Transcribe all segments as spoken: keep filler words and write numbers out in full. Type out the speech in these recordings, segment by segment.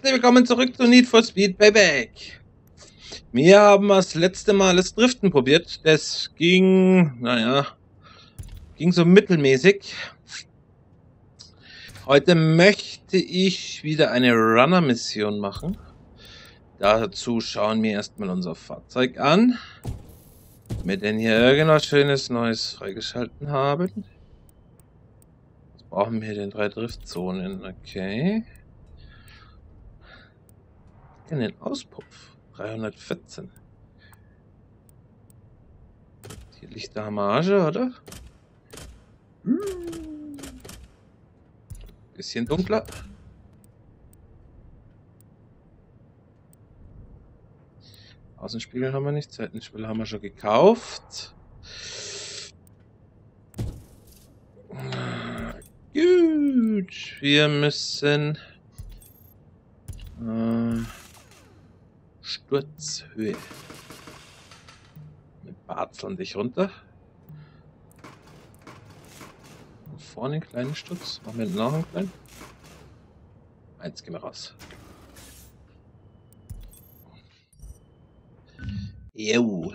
herzlich willkommen zurück zu Need for Speed Payback. Wir haben das letzte Mal das Driften probiert. Das ging, naja, ging so mittelmäßig. Heute möchte ich wieder eine Runner-Mission machen. Dazu schauen wir erstmal unser Fahrzeug an. Ob wir denn hier irgendwas Schönes Neues freigeschalten haben. Was brauchen wir denn? Drei Driftzonen, okay. Den Auspuff dreihundertvierzehn. Die Lichterhamage, oder? Bisschen dunkler. Außenspiegel haben wir nicht, Seitenspiegel haben wir schon gekauft. Gut, wir müssen äh, Sturzhöhe. Wir barzeln dich runter. Und vorne einen kleinen Sturz. Machen wir noch einen kleinen. Eins gehen wir raus. Jo.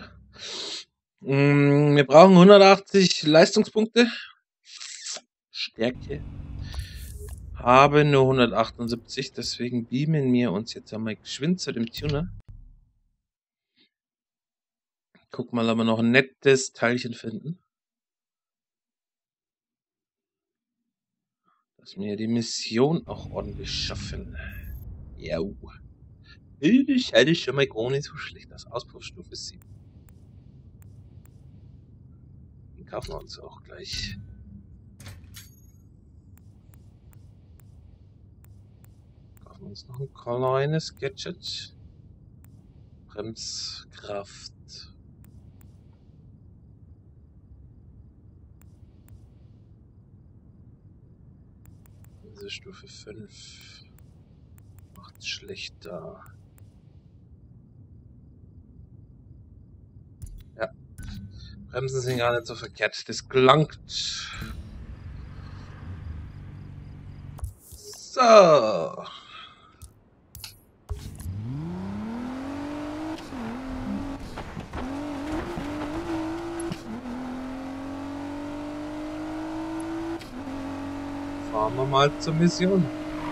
Wir brauchen hundertachtzig Leistungspunkte. Stärke. Haben nur hundertachtundsiebzig, deswegen beamen wir uns jetzt einmal geschwind zu dem Tuner. Guck mal, ob wir noch ein nettes Teilchen finden. Dass wir die Mission auch ordentlich schaffen. Ja. Das hätte ich schon mal gar nicht so schlecht. Das Auspuffstufe sieben. Den kaufen wir uns auch gleich. Kaufen wir uns noch ein kleines Gadget. Bremskraft. Diese Stufe fünf macht schlechter. Ja. Bremsen sind gar nicht so verkehrt. Das gelangt. So. Fahren wir mal zur Mission.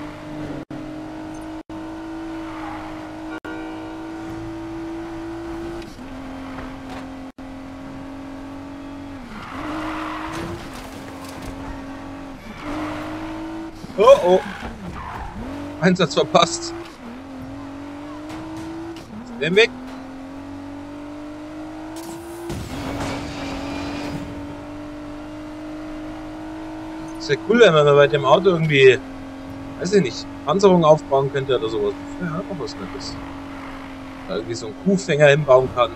Oh oh. Einsatz verpasst. Den Weg. Ist ja cool, wenn man bei dem Auto irgendwie, weiß ich nicht, Panzerung aufbauen könnte oder sowas. Ja, auch was Nettes. Da irgendwie so einen Kuhfänger hinbauen kann.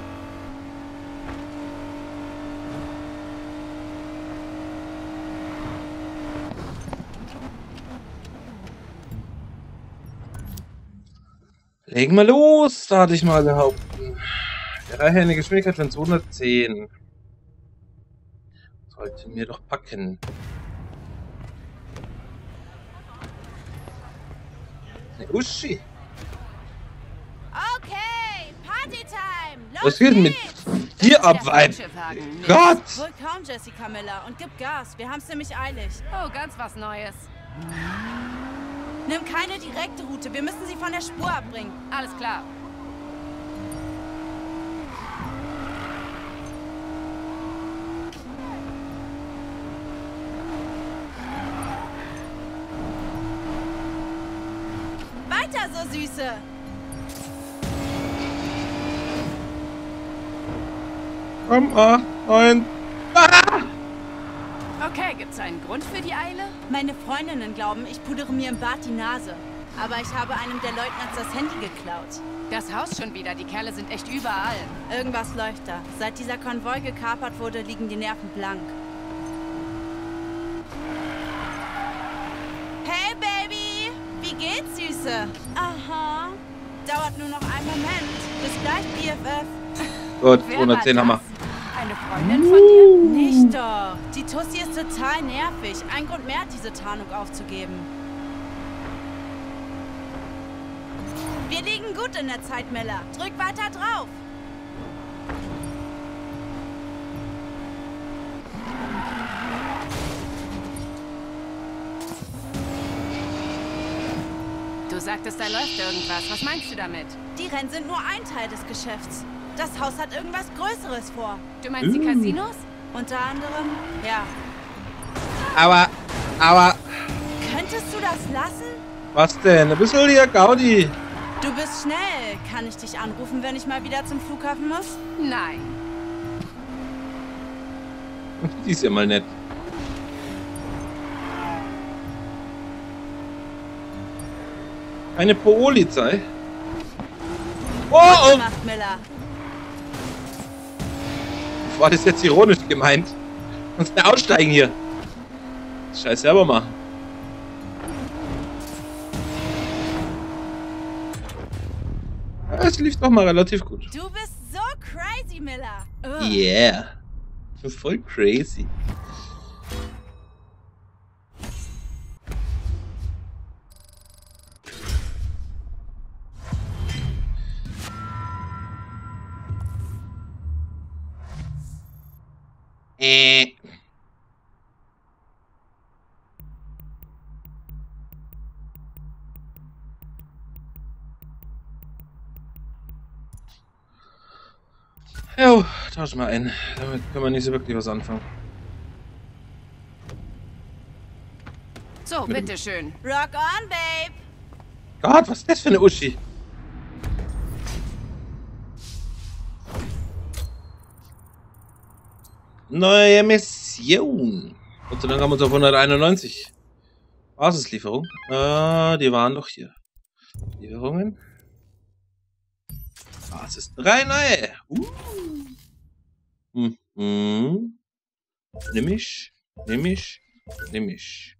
Legen wir los, da hatte ich mal behaupten. Erreiche eine Geschwindigkeit von zweihundertzehn. Sollte mir doch packen. Eine Uschi. Okay, Partytime. Los Was geht denn mit dir ab, Weib? Gott! Wohl kaum, Jessica Miller. Und gib Gas. Wir haben's nämlich eilig. Oh, ganz was Neues. Nimm keine direkte Route. Wir müssen sie von der Spur abbringen. Alles klar. Weiter so, Süße. Komm, acht, neun. Ah! Okay, gibt's einen Grund für die Eile? Meine Freundinnen glauben, ich pudere mir im Bad die Nase. Aber ich habe einem der Leutnants das Handy geklaut. Das Haus schon wieder. Die Kerle sind echt überall. Irgendwas läuft da. Seit dieser Konvoi gekapert wurde, liegen die Nerven blank. Hey, Baby! Wie geht's, Süße? Aha. Dauert nur noch einen Moment. Bis gleich, B F F. Gut, Wer zweihundertzehn war haben wir. das? Eine Freundin von dir? Nicht doch. Die Tussi ist total nervig. Ein Grund mehr, diese Tarnung aufzugeben. Wir liegen gut in der Zeit, Miller. Drück weiter drauf. Du sagtest, da läuft irgendwas. Was meinst du damit? Die Rennen sind nur ein Teil des Geschäfts. Das Haus hat irgendwas Größeres vor. Du meinst Uh. die Casinos? Unter anderem, ja. Aber, aber, Könntest du das lassen? was denn? Ein bisschen hier, Gaudi. Du bist schnell. Kann ich dich anrufen, wenn ich mal wieder zum Flughafen muss? Nein. Die ist ja mal nett. Eine Polizei. Oh, oh. Macht Miller. War das jetzt ironisch gemeint? Kannst du aussteigen hier? Scheiß selber machen. Ja, es lief doch mal relativ gut. Du bist so crazy, Miller. Ugh. Yeah. Ich bin voll crazy. Äh. Jo, tausch mal ein. Damit können wir nicht so wirklich was anfangen. So, bitteschön. Rock on, babe. Gott, was ist das für eine Uschi? Neue Mission. Gott sei Dank haben wir uns auf hunderteinundneunzig. Basislieferung. Ah, die waren doch hier. Lieferungen. Basis drei neue. Uh. Mhm. Nimm ich. Nimm ich. Nimm ich.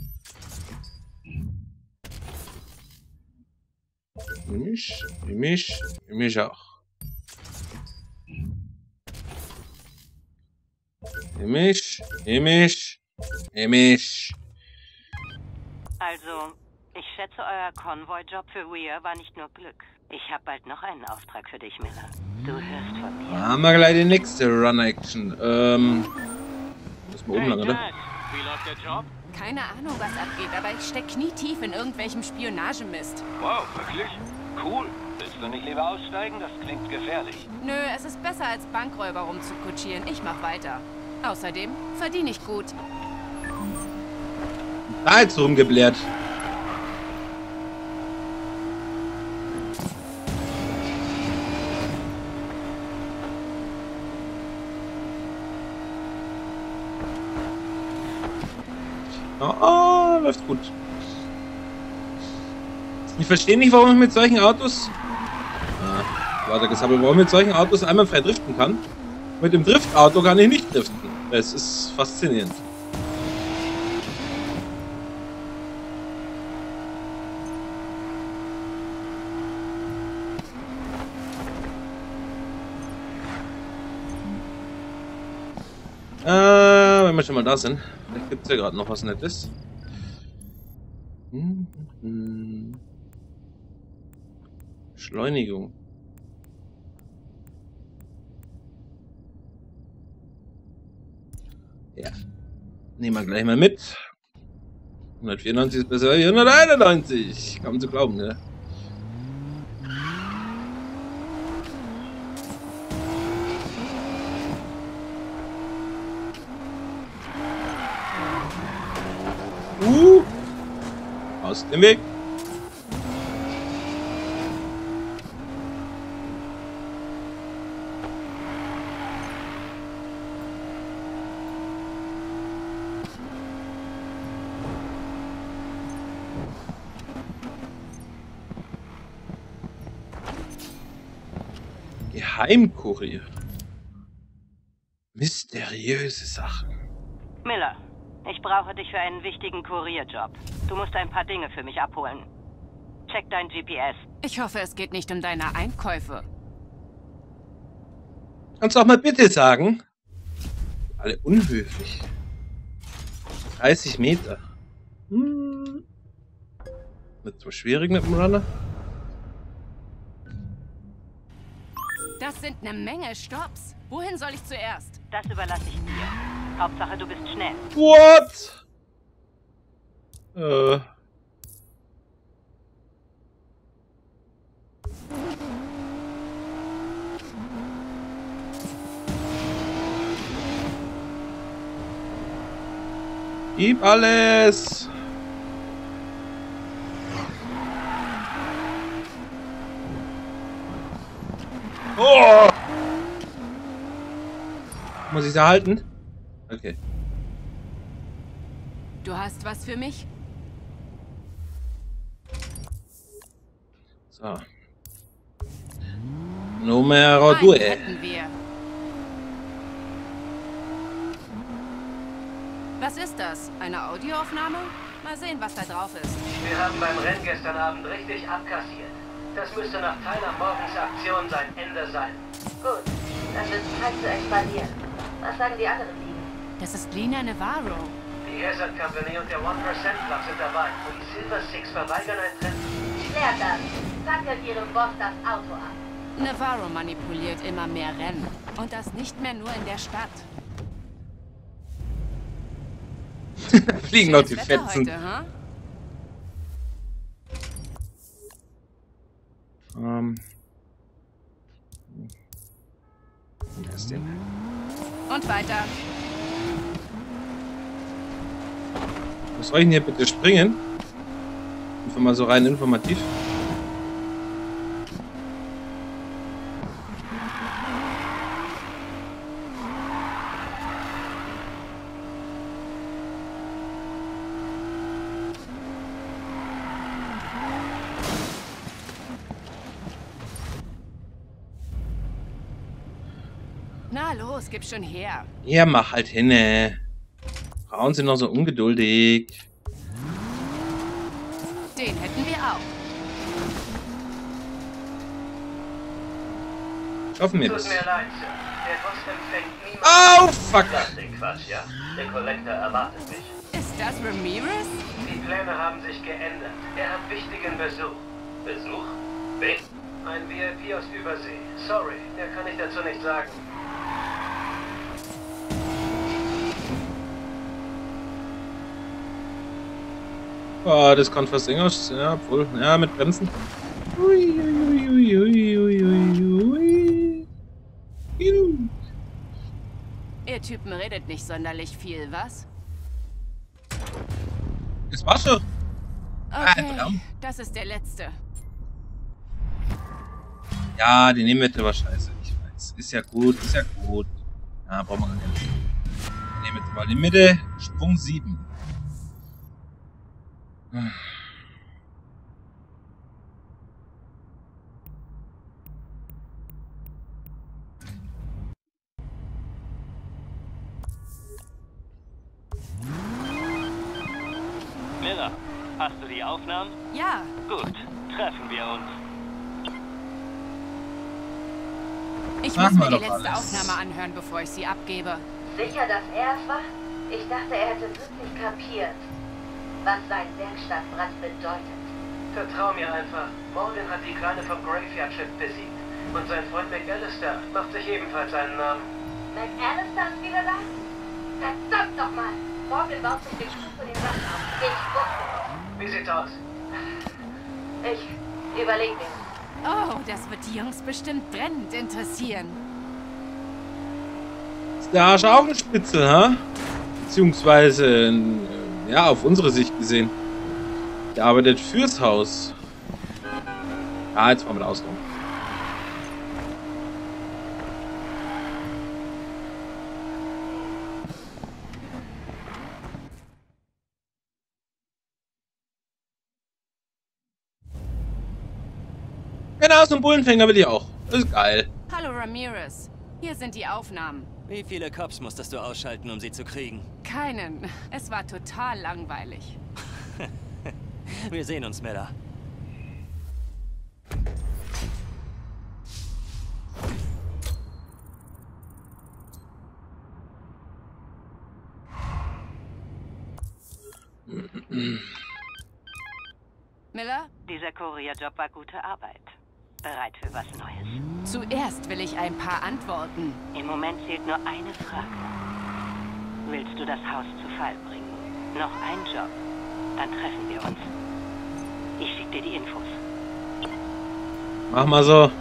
Nimm ich. Nimm ich. Nimm ich auch. Nimm ich. Nimm ich. Nimm ich. Also, ich schätze, euer Konvoi-Job für Weir war nicht nur Glück. Ich habe bald noch einen Auftrag für dich, Miller. Du hörst von mir. Da haben wir gleich die nächste Run-Action. Ähm. Müssen wir umlangen, oder? Wie läuft der Job? Keine Ahnung, was abgeht, aber ich steck knietief in irgendwelchem Spionagemist. Wow, wirklich? Cool. Willst du nicht lieber aussteigen? Das klingt gefährlich. Nö, es ist besser als Bankräuber rumzukutschieren. Ich mach weiter. Außerdem verdiene ich gut. Da jetzt rumgebläht. Ah, oh, läuft gut. Ich verstehe nicht, warum ich mit solchen Autos... Ah, warte, das habe ich, warum ich mit solchen Autos einmal frei driften kann. Mit dem Driftauto kann ich nicht driften. Es ist faszinierend. Äh, wenn wir schon mal da sind. Vielleicht gibt es ja gerade noch was Nettes. Hm, hm. Beschleunigung. Ja. Nehmen wir gleich mal mit. hundertvierundneunzig ist besser als hunderteinundneunzig. Kaum zu glauben, ne? Uh, aus dem Weg. Geheimkurier. Mysteriöse Sachen. Miller, ich brauche dich für einen wichtigen Kurierjob. Du musst ein paar Dinge für mich abholen. Check dein G P S. Ich hoffe, es geht nicht um deine Einkäufe. Kannst du auch mal bitte sagen? Alle unhöflich. dreißig Meter. Hm. Wird zwar schwierig mit dem Runner. Das sind eine Menge Stopps. Wohin soll ich zuerst? Das überlasse ich dir. Hauptsache, du bist schnell. What? Äh. Gib alles! Oh! Muss ich sie halten? Okay. Du hast was für mich? So. Numero Einen due. hätten wir. Was ist das? Eine Audioaufnahme? Mal sehen, was da drauf ist. Wir haben beim Rennen gestern Abend richtig abkassiert. Das müsste nach Tyler Morgans Aktion sein Ende sein. Gut, dann wird es Zeit zu expandieren. Was sagen die anderen Ligen? Das ist Lina Navarro. Die Hazard Company und der One Percent Club sind dabei und die Silver Six verweigern ein Treffen. Klärt das. Fackelt ihrem Boss das Auto ab. Navarro manipuliert immer mehr Rennen. Und das nicht mehr nur in der Stadt. Fliegen noch die Schönes Wetter Fetzen. heute, ha? Ähm. Wer ist denn? Und weiter. Wo soll ich denn hier bitte springen? Einfach mal so rein informativ. Na los, gib schon her. Ja, mach halt hinne. Frauen sind noch so ungeduldig. Den hätten wir auch. Schaffen wir Tut das? mir leid, Sir. Der Boss empfängt niemand. Oh, fuck! Lass den Quatsch, ja. Der Collector erwartet mich. Ist das Ramirez? Die Pläne haben sich geändert. Er hat wichtigen Besuch. Besuch? Wen? Ein V I P aus Übersee. Sorry, mehr kann ich dazu nicht sagen. Oh, das kann fast eng aus. Ja, obwohl. Ja, mit Bremsen. Ui, ui, ui, ui, ui, ui, ui. Juhu. Ihr Typen redet nicht sonderlich viel, was? Das war's schon. Okay, verdammt. das ist der letzte. Ja, die nehmen wir aber scheiße. Ich weiß. Ist ja gut, ist ja gut. Ja, brauchen wir gar nicht. Wir nehmen jetzt mal die Mitte. Sprung sieben. Miller, hast du die Aufnahmen? Ja, Gut, treffen wir uns. ich Machen muss wir mir die doch letzte alles. Aufnahme anhören, bevor ich sie abgebe. Sicher, dass er es war? Ich dachte, er hätte wirklich kapiert, was sein Werkstattbrand bedeutet. Vertrau mir einfach. Morgan hat die Kleine vom Graveyard-Ship besiegt. Und sein Freund McAllister macht sich ebenfalls einen Namen. McAllister ist wieder da? Verdammt nochmal! Morgan baut sich den Schuh für den Rand auf. Ich wusste es. Wie sieht's aus? Ich überleg mir. Oh, das wird die Jungs bestimmt brennend interessieren. Ist der Arsch auch ein Spitzel, ha? Beziehungsweise, äh, ja, auf unsere Sicht gesehen. Der arbeitet fürs Haus. Ja, jetzt wollen wir auskommen. Genau, so einen Bullenfänger will ich auch. Das ist geil. Hallo Ramirez, hier sind die Aufnahmen. Wie viele Cops musstest du ausschalten, um sie zu kriegen? Keinen. Es war total langweilig. Wir sehen uns, Miller. Miller? Dieser Kurierjob war gute Arbeit. Bereit für was Neues? Zuerst will ich ein paar Antworten. Im Moment zählt nur eine Frage. Willst du das Haus zu Fall bringen? Noch ein Job, dann treffen wir uns. Ich schicke dir die Infos. Mach mal so.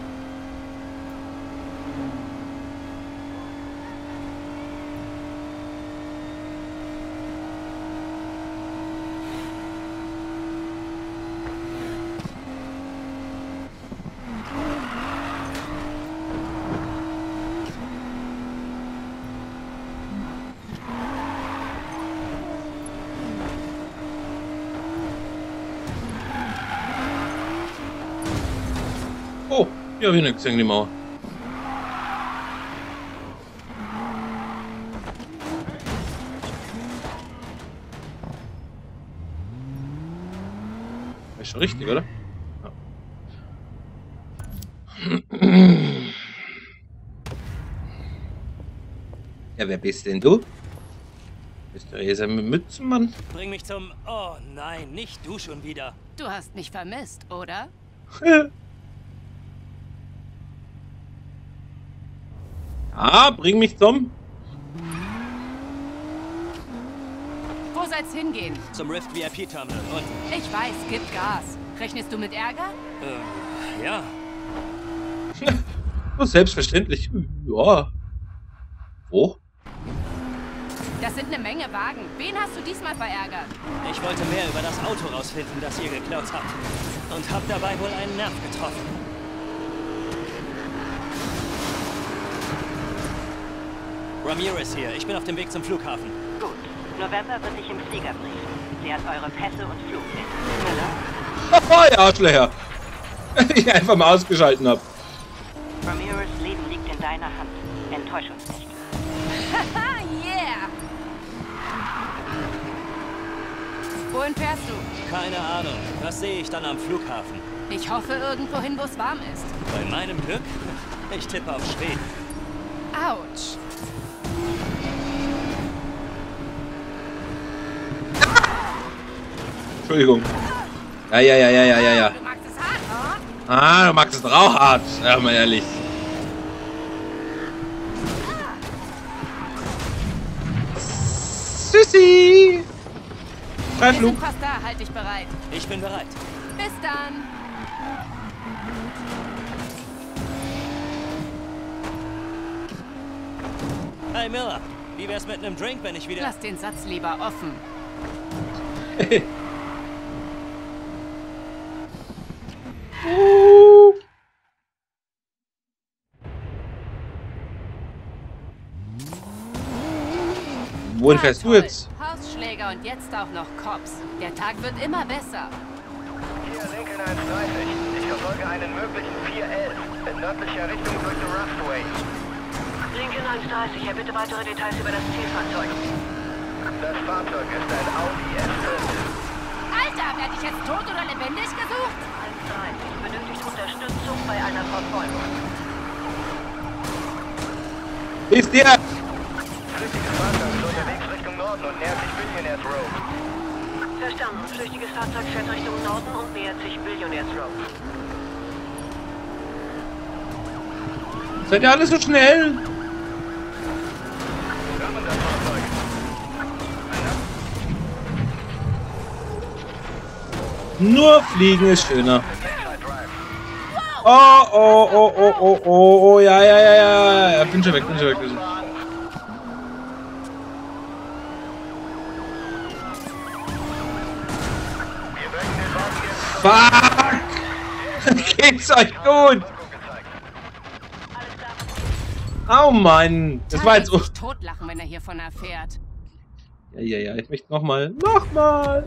Oh, hier habe ich nicht gesehen, die Mauer. Ist schon richtig, oder? Ja. Ja, wer bist denn du? Bist du Resa mit Mützenmann? Bring mich zum... Oh nein, nicht du schon wieder. Du hast mich vermisst, oder? Ah, bring mich zum... Wo soll's hingehen? Zum Rift V I P-Terminal und... Ich weiß, gib Gas. Rechnest du mit Ärger? Äh, ja. Selbstverständlich. Ja. Wo? Das sind eine Menge Wagen. Wen hast du diesmal verärgert? Ich wollte mehr über das Auto rausfinden, das ihr geklaut habt. Und hab dabei wohl einen Nerv getroffen. Ramirez hier. Ich bin auf dem Weg zum Flughafen. Gut. November wird dich im Flieger briefen. Sie hat eure Pässe und Flugpläne. Müller? Oh, ja, Arschlöcher. Ich einfach mal ausgeschalten habe. Ramirez' Leben liegt in deiner Hand. Enttäusch uns nicht. Haha, yeah! Wohin fährst du? Keine Ahnung. Das sehe ich dann am Flughafen. Ich hoffe irgendwohin, wo es warm ist. Bei meinem Glück? Ich tippe auf Schweden. Autsch. Entschuldigung. Ja, ja, ja, ja, ja, ja, ja. Du magst es hart, oder? Ah, du magst es doch auch hart. Ja, mal ehrlich. Tschüssi. Wir Freiflug. sind fast da, halt dich bereit. Ich bin bereit. Bis dann. Hey Miller, wie wär's mit einem Drink, wenn ich wieder... Lass den Satz lieber offen. uh. Wohin Ah, fährst du toll. jetzt? Hausschläger und jetzt auch noch Cops. Der Tag wird immer besser. Hier Lincoln eins dreißig. Ich verfolge einen möglichen vier elf in nördlicher Richtung durch die Raftway. Lincoln eins dreißig, ja bitte weitere Details über das Zielfahrzeug. Das Fahrzeug ist ein Audi S fünf. Alter, werde ich jetzt tot oder lebendig gesucht? eins dreißig benötigt Unterstützung bei einer Verfolgung. Ist der? Flüchtiges Fahrzeug ist unterwegs Richtung Norden und nähert sich Billionaires Road. Verstanden. Flüchtiges Fahrzeug fährt Richtung Norden und nähert sich Billionaires Road. Seid ihr alle so schnell? Rammen das Fahrzeug. Nur fliegen ist schöner. Oh, oh, oh, oh, oh, oh, oh, ja, ja, ja, ja, ja, bin schon weg, bin schon weg. Bin schon weg. Fuck! Geht's euch gut? Oh Mann, das war jetzt... Tag wird sich totlachen, wenn er hiervon erfährt. Ja, ja, ja, ich möchte nochmal, nochmal.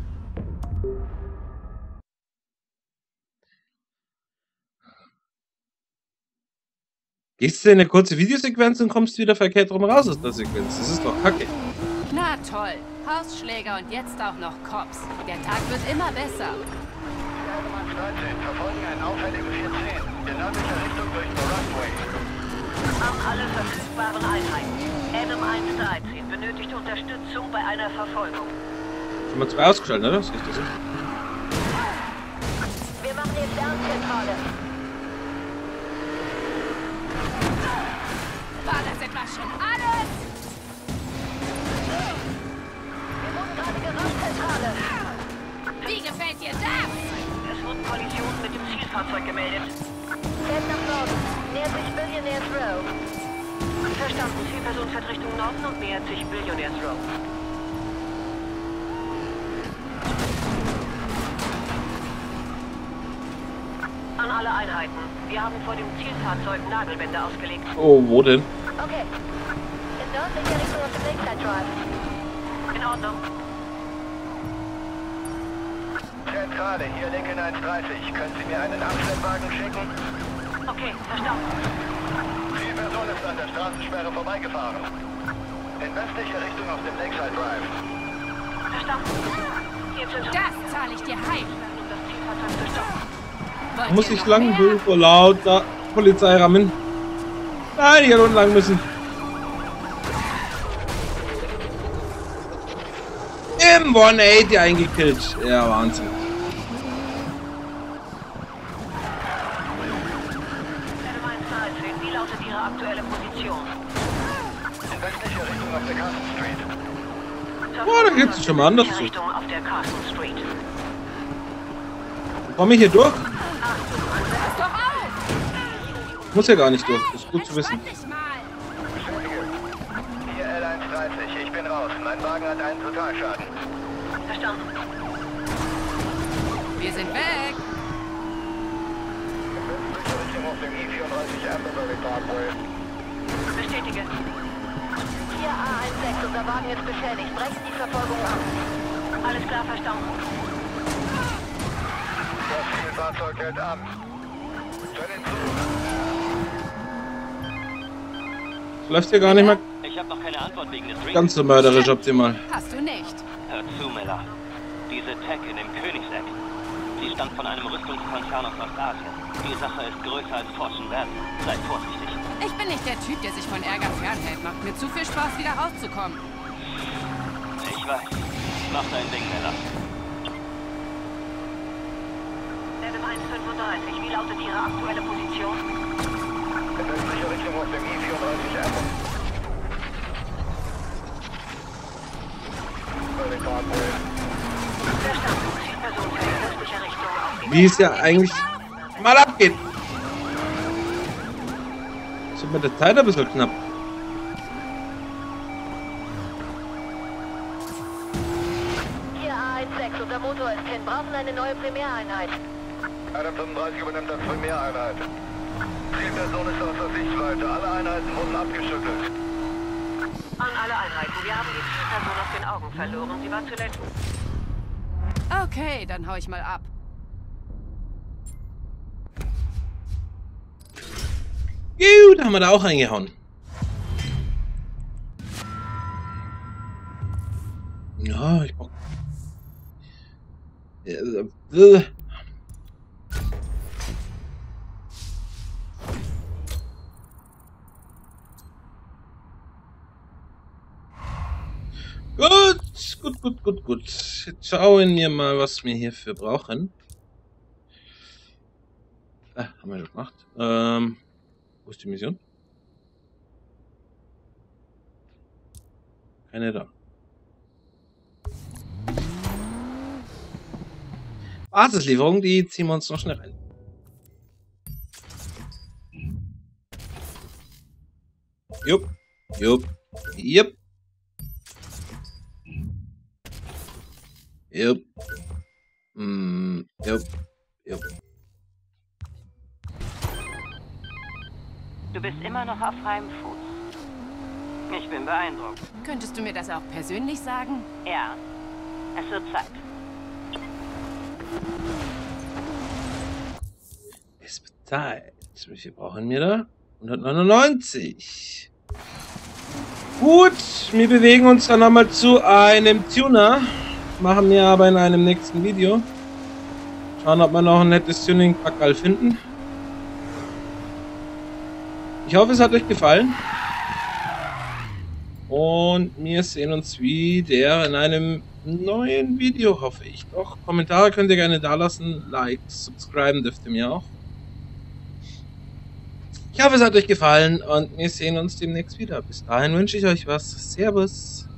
Gehst du in eine kurze Videosequenz und kommst wieder verkehrt rum raus aus der Sequenz. Das ist doch kacke. Na toll. Hausschläger und jetzt auch noch Cops. Der Tag wird immer besser. neunzehn verfolgen einen auffälligen vier zehn in nördlicher Richtung durch die Raftway. An alle verfügbaren Einheiten. Adam eins dreizehn benötigt Unterstützung bei einer Verfolgung. Schon mal zwei ausgeschaltet, oder? Das ist richtig. Wir machen jetzt Ernstzentrale. schon alles? Wie gefällt dir das? Es wurden Kollisionen mit dem Zielfahrzeug gemeldet. Fährt nach Norden. Nähert sich Billionaires Row. Verstanden. Zielperson fährt Richtung Norden und nähert sich Billionaires Row. An alle Einheiten. Wir haben vor dem Zielfahrzeug Nagelbänder ausgelegt. Oh, wo denn? Okay. In nördlicher Richtung auf dem Lakeside Drive. In Ordnung. Zentrale, hier Lincoln eins dreißig. Können Sie mir einen Abschleppwagen schicken? Okay, verstanden. Die Person ist an der Straßensperre vorbeigefahren. In westlicher Richtung auf dem Lakeside Drive. Verstanden. Hier sind Das zahle ich dir heim. um das Zielfahrzeug zu stoppen. Wollt Muss ihr ich noch lang mehr? so vor lauter Polizei rammen? Nein, ich hätte unten lang müssen. Im hundertachtzig eingekillt. Ja, Wahnsinn. Wie lautet Ihre aktuelle Position? In westlicher Richtung auf der Carson Street. Oh, da geht's schon mal anders zu. Richtung auf der Carson Street. Komme ich hier durch? Pass doch auf! Muss ja gar nicht durch. Das ist gut zu wissen. Entspann dich mal. Hier L eins dreißig, ich bin raus. Mein Wagen hat einen Totalschaden. Verstanden. Wir sind weg. In Richtung auf dem I vierunddreißig Amberbury Parkway. Bestätige. Hier A sechzehn, unser Wagen ist beschädigt. Brechen die Verfolgung ab. Alles klar, verstanden. Das Zielfahrzeug hält an. Stell ihn zu. Läuft hier gar nicht mehr Ich habe noch keine Antwort wegen des Rings. ganz so mörderisch optimal. Hast du nicht. Hör zu, Miller. Diese Tech in dem Königseck. Die stammt von einem Rüstungskonzern aus Ostasien. Die Sache ist größer als forschen werden. Seid vorsichtig. Ich bin nicht der Typ, der sich von Ärger fernhält. Macht mir zu viel Spaß, wieder rauszukommen. Ich weiß. Mach dein Ding, Miller. Adam eins fünfunddreißig, wie lautet Ihre aktuelle Position? In westlicher Richtung auf dem I vierunddreißig Amberbury Parkway. Verstanden. Zielperson fährt in westlicher Richtung auf die Wie es ja eigentlich mal abgeht. Ist mit der Zeit ein bisschen knapp. Hier A sechzehn, unser Motor ist hin. Brauchen eine neue Primäreinheit. Adam fünfunddreißig übernimmt als Primäreinheit. Zielperson ist außer Sichtweite. Alle Einheiten wurden abgeschüttelt. An alle Einheiten. Wir haben die Zielperson aus den Augen verloren. Sie war zuletzt. Okay, dann hau ich mal ab. Gut, haben wir da auch reingehauen. Ja, ich brauch... Ja, äh. Gut, gut, gut, gut, gut. Jetzt schauen wir mal, was wir hierfür brauchen. Ah, haben wir schon gemacht. Ähm, wo ist die Mission? Keine da. Basislieferung, die ziehen wir uns noch schnell rein. Jupp, jupp, jupp. Jupp. Mm, jupp, jupp. Du bist immer noch auf freiem Fuß. Ich bin beeindruckt. Könntest du mir das auch persönlich sagen? Ja. Es wird Zeit. Es wird Zeit. Wie viel brauchen wir da? hundertneunundneunzig. Gut, wir bewegen uns dann nochmal zu einem Tuner. Machen wir aber in einem nächsten Video. Schauen, ob wir noch ein nettes Tuning-Packerl finden. Ich hoffe, es hat euch gefallen. Und wir sehen uns wieder in einem neuen Video, hoffe ich doch. Kommentare könnt ihr gerne da lassen. Likes, subscriben dürft ihr mir auch. Ich hoffe, es hat euch gefallen und wir sehen uns demnächst wieder. Bis dahin wünsche ich euch was. Servus.